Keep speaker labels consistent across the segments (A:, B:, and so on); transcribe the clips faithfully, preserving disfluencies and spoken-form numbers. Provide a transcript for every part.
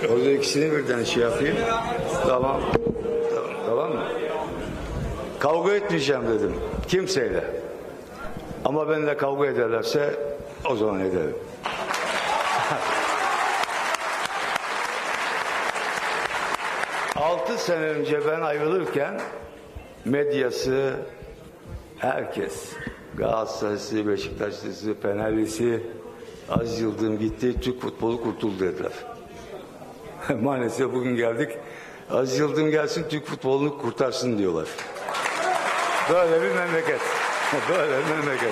A: Orada ikisini birden şey yapayım. Tamam. Tamam, tamam mı? Kavga etmeyeceğim dedim. Kimseyle. Ama benimle kavga ederlerse o zaman ederim. Altı sene önce ben ayrılırken medyası, herkes, Galatasaraylısı, Beşiktaşlısı, Fenerlisi, Aziz Yıldırım gitti, Türk futbolu kurtuldu dediler. Maalesef bugün geldik, Aziz Yıldırım gelsin, Türk futbolunu kurtarsın diyorlar. Böyle bir memleket. Böyle bir memleket.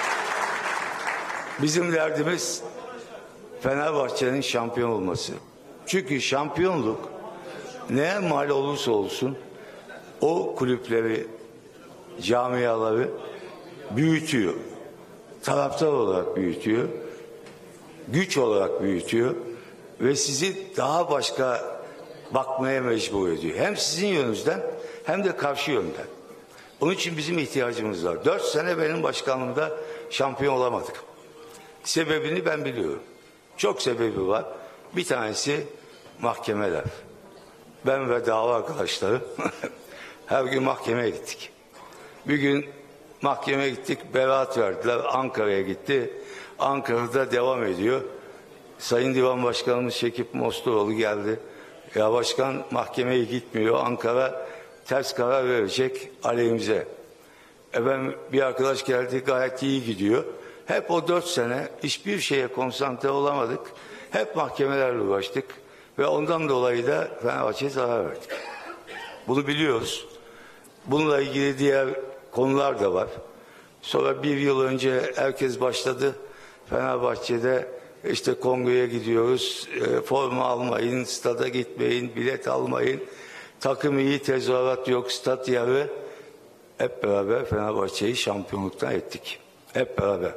A: Bizim derdimiz Fenerbahçe'nin şampiyon olması. Çünkü şampiyonluk neye mal olursa olsun o kulüpleri, camiaları büyütüyor. Taraftar olarak büyütüyor. Güç olarak büyütüyor. Ve sizi daha başka bakmaya mecbur ediyor. Hem sizin yönünüzden hem de karşı yönden. Onun için bizim ihtiyacımız var. Dört sene benim başkanlığımda şampiyon olamadık. Sebebini ben biliyorum. Çok sebebi var. Bir tanesi mahkemeler. Ben ve dava arkadaşları her gün mahkemeye gittik. Bir gün mahkemeye gittik, beraat verdiler. Ankara'ya gitti. Ankara'da devam ediyor. Sayın Divan Başkanımız Şekip Mosturoğlu geldi. Ya başkan mahkemeye gitmiyor. Ankara ters karar verecek aleyhimize. Efendim bir arkadaş geldi, gayet iyi gidiyor. Hep o dört sene hiçbir şeye konsantre olamadık. Hep mahkemelerle uğraştık. Ve ondan dolayı da Fenerbahçe'ye zarar verdik. Bunu biliyoruz. Bununla ilgili diğer konular da var. Sonra bir yıl önce herkes başladı. Fenerbahçe'de işte kongreye gidiyoruz. E, forma almayın, stada gitmeyin, bilet almayın. Takım iyi, tezahürat yok, stat yarı. Hep beraber Fenerbahçe'yi şampiyonluktan ettik. Hep beraber.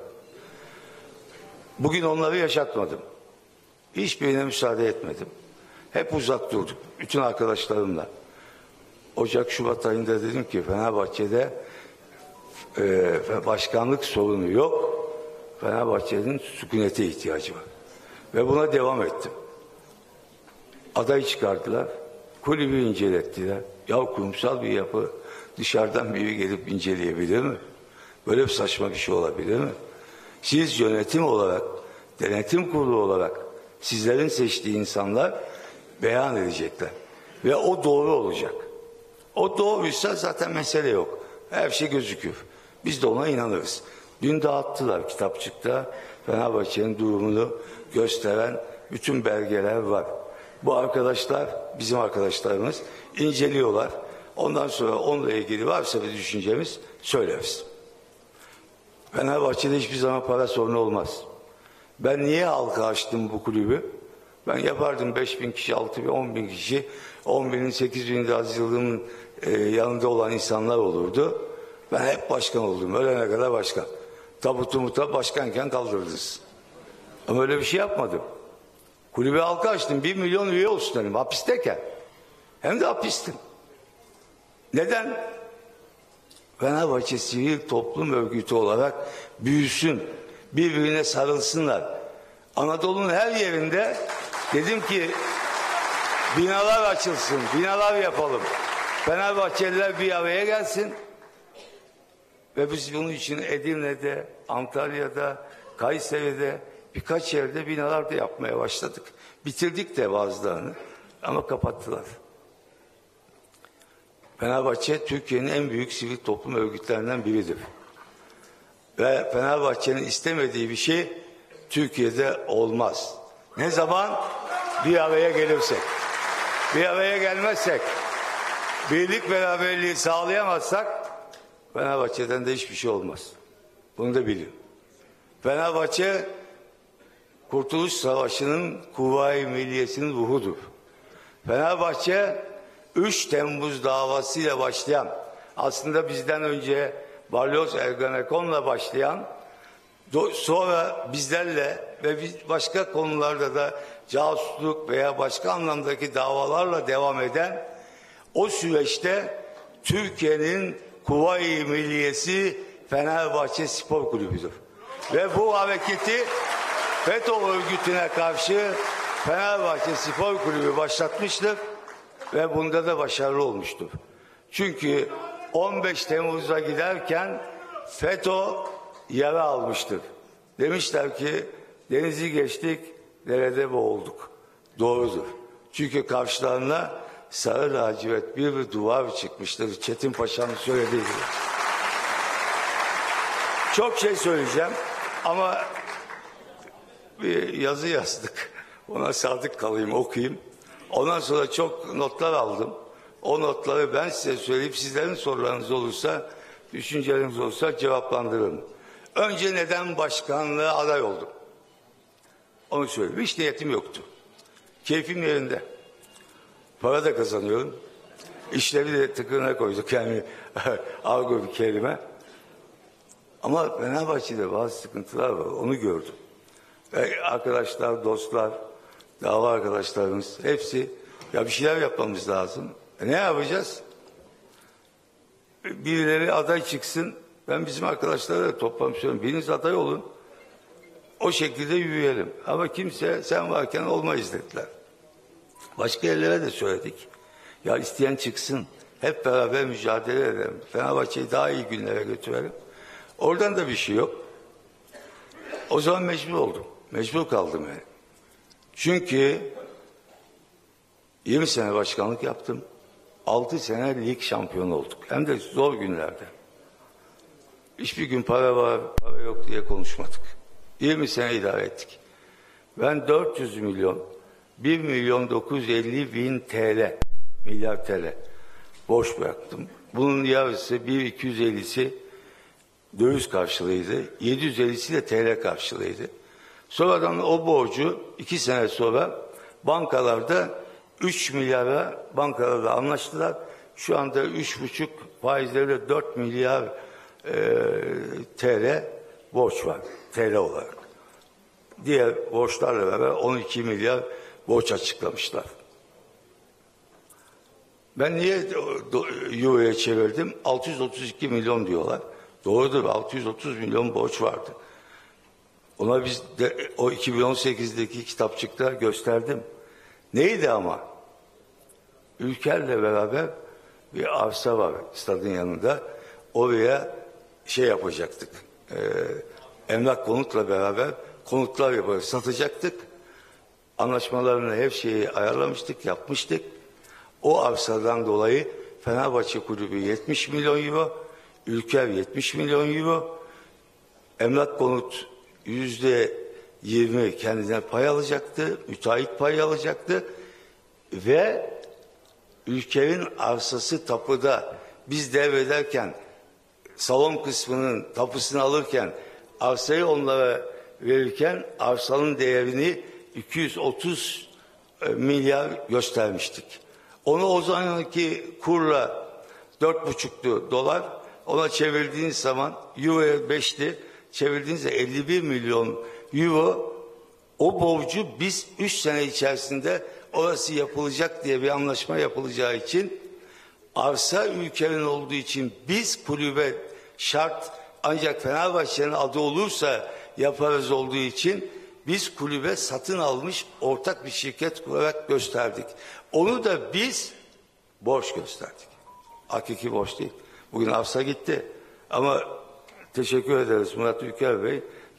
A: Bugün onları yaşatmadım. Hiçbirine müsaade etmedim. Hep uzak durduk. Bütün arkadaşlarımla. Ocak, Şubat ayında dedim ki Fenerbahçe'de e, başkanlık sorunu yok. Fenerbahçe'nin sükunete ihtiyacı var. Ve buna devam ettim. Adayı çıkardılar. Kulübü incelettiler. Ya kurumsal bir yapı dışarıdan biri gelip inceleyebilir mi? Böyle bir saçma bir şey olabilir mi? Siz yönetim olarak, denetim kurulu olarak sizlerin seçtiği insanlar beyan edecekler. Ve o doğru olacak. O doğruysa zaten mesele yok. Her şey gözükür. Biz de ona inanırız. Dün dağıttılar kitapçıkta Fenerbahçe'nin durumunu gösteren bütün belgeler var. Bu arkadaşlar, bizim arkadaşlarımız inceliyorlar. Ondan sonra onunla ilgili varsa bir düşüncemiz söyleriz. Fenerbahçe'de hiçbir zaman para sorunu olmaz. Ben niye halka açtım bu kulübü? Ben yapardım beş bin kişi, altı bin, on bin kişi. on binin, sekiz binin de Aziz Yıldırım'ın e, yanında olan insanlar olurdu. Ben hep başkan oldum. Ölene kadar başkan. Tabutumu da başkanken kaldırırız. Ama öyle bir şey yapmadım. Kulübü halka açtım. Bir milyon üye olsun dedim hapisteyken. Hem de hapistim. Neden? Fenerbahçe sivil toplum örgütü olarak büyüsün. Birbirine sarılsınlar. Anadolu'nun her yerinde dedim ki binalar açılsın. Binalar yapalım. Fenerbahçeliler bir araya gelsin. Ve biz bunun için Edirne'de, Antalya'da, Kayseri'de birkaç yerde binalar da yapmaya başladık. Bitirdik de bazılarını ama kapattılar. Fenerbahçe Türkiye'nin en büyük sivil toplum örgütlerinden biridir. Ve Fenerbahçe'nin istemediği bir şey Türkiye'de olmaz. Ne zaman? Bir araya gelirsek. Bir araya gelmezsek, birlik beraberliği sağlayamazsak Fenerbahçe'den de hiçbir şey olmaz. Bunu da bilin. Fenerbahçe Kurtuluş Savaşı'nın Kuvayi Milliyesi'nin ruhudur. Fenerbahçe üç Temmuz davasıyla başlayan, aslında bizden önce Balyoz Ergenekon'la başlayan, sonra bizlerle ve başka konularda da casusluk veya başka anlamdaki davalarla devam eden o süreçte Türkiye'nin Kuvayi Milliyesi Fenerbahçe Spor Kulübü'dür. Ve bu hareketi FETÖ örgütüne karşı Fenerbahçe Spor Kulübü başlatmıştır ve bunda da başarılı olmuştur. Çünkü on beş Temmuz'a giderken FETÖ yara almıştır. Demişler ki denizi geçtik, derede boğulduk. Doğrudur. Çünkü karşılarına sarı lacivert bir, bir duvar çıkmıştır. Çetin Paşa'nın söylediği gibi. Çok şey söyleyeceğim ama bir yazı yazdık. Ona sadık kalayım, okuyayım. Ondan sonra çok notlar aldım. O notları ben size söyleyip sizlerin sorularınız olursa, düşünceleriniz olursa cevaplandırırım. Önce neden başkanlığa aday oldum? Onu söyleyeyim. Hiç niyetim yoktu. Keyfim yerinde. Para da kazanıyorum. İşleri de tıkırına koyduk yani argo bir kelime. Ama Fenerbahçe'de bazı sıkıntılar var. Onu gördüm. Ve arkadaşlar, dostlar, dava arkadaşlarımız hepsi ya bir şeyler yapmamız lazım. E ne yapacağız? Birileri aday çıksın. Ben bizim arkadaşlara da toplam söylüyorum. Biriniz aday olun. O şekilde yürüyelim. Ama kimse sen varken olmayız dediler. Başka yerlere de söyledik. Ya isteyen çıksın. Hep beraber mücadele edelim. Fenerbahçe'yi daha iyi günlere götürelim. Oradan da bir şey yok. O zaman mecbur oldum. Mecbur kaldım yani. Çünkü yirmi sene başkanlık yaptım. altı sene lig şampiyonu olduk. Hem de zor günlerde. Hiçbir gün para var, para yok diye konuşmadık. yirmi sene idare ettik. Ben dört yüz milyon, bir milyon dokuz yüz elli bin T L, milyar T L borç bıraktım. Bunun yarısı bir iki yüz ellisi döviz karşılığıydı. yedi yüz ellisi de T L karşılığıydı. Sonradan o borcu iki sene sonra bankalarda üç milyara bankalarda anlaştılar. Şu anda üç buçuk faizleri dört milyar e, T L borç var. T L olarak. Diğer borçlarla beraber on iki milyar borç açıklamışlar. Ben niye Euro'ya çevirdim? altı yüz otuz iki milyon diyorlar. Doğrudur, altı yüz otuz milyon borç vardı. Ona biz de o iki bin on sekizdeki kitapçıkta gösterdim. Neydi ama? Ülker'le beraber bir arsa var stadın yanında. Oraya şey yapacaktık. E, emlak konutla beraber konutlar yaparak satacaktık. Anlaşmalarını her şeyi ayarlamıştık, yapmıştık. O arsadan dolayı Fenerbahçe Kulübü yetmiş milyon euro, Ülker yetmiş milyon euro, emlak konut yüzde yirmi kendine pay alacaktı, müteahhit pay alacaktı ve Ülker'in arsası tapuda biz devrederken salon kısmının tapusunu alırken arsayı onlara verirken arsanın değerini iki yüz otuz milyar göstermiştik. Onu o zamanki kurla dört buçuktu dolar. Ona çevirdiğiniz zaman Euro'ya beşti. Çevirdiğinizde elli bir milyon euro. O borcu biz üç sene içerisinde orası yapılacak diye bir anlaşma yapılacağı için arsa Ülker'in olduğu için biz kulübe şart ancak Fenerbahçe'nin adı olursa yaparız olduğu için biz kulübe satın almış ortak bir şirket kurarak gösterdik. Onu da biz borç gösterdik. Hakiki borç değil. Bugün arsa gitti. Ama teşekkür ederiz Murat Ülker Bey.